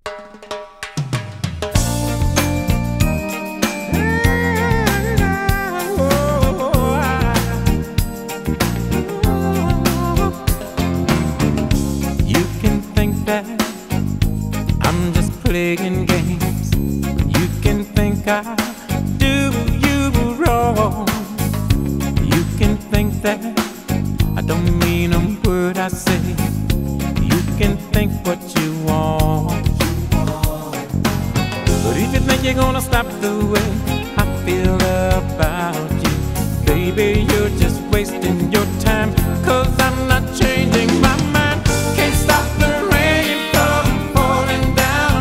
Playing games. You can think I do you wrong. You can think that I don't mean a word I say. You can think what you want. But if you think you're gonna stop the way I feel about you, baby, you're just wasting your time. 'Cause I'm not changing my mind. Can't stop the rain from falling down.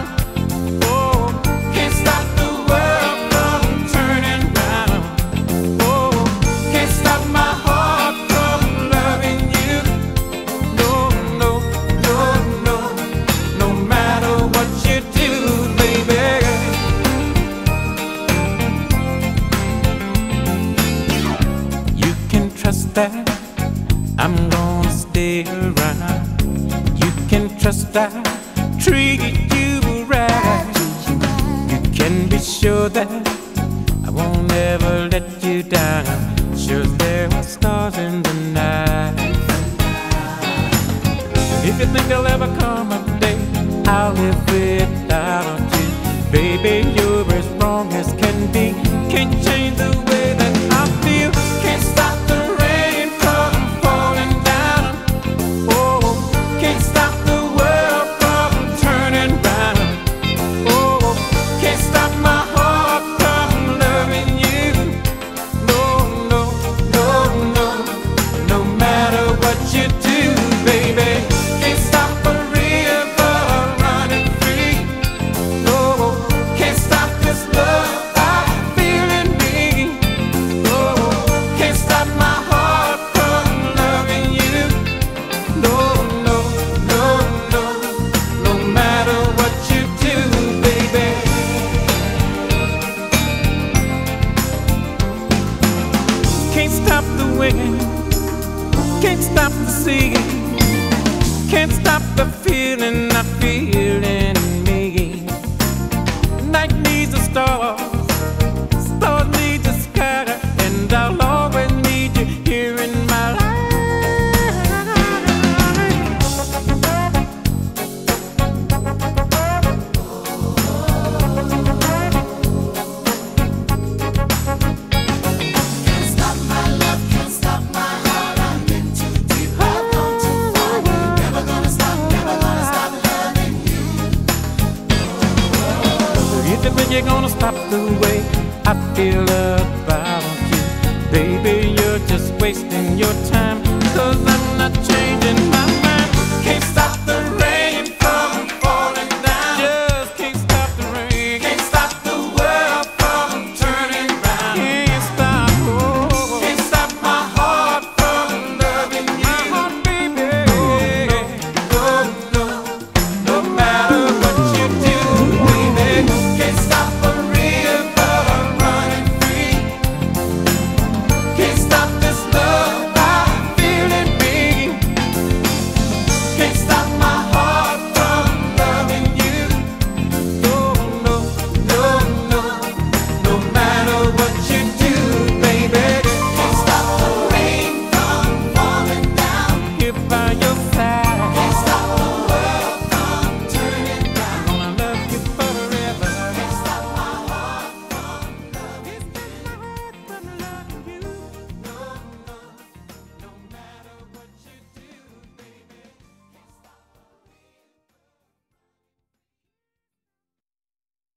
That I'm gonna stay around. You can trust I treat you right. You can be sure that I won't ever let you down. Sure there are stars in the night. If you think there'll ever come a day I'll live without you, baby, you're as wrong as can be. Can't change the way that I feel. Can't stop the can't stop the sea, can't stop the feeling I feel in me. Night needs the stars, stars need the sky, and I'll always need you here in my life. You're gonna stop the way I feel about you, baby, you're just wasting your time. 'Cause I'm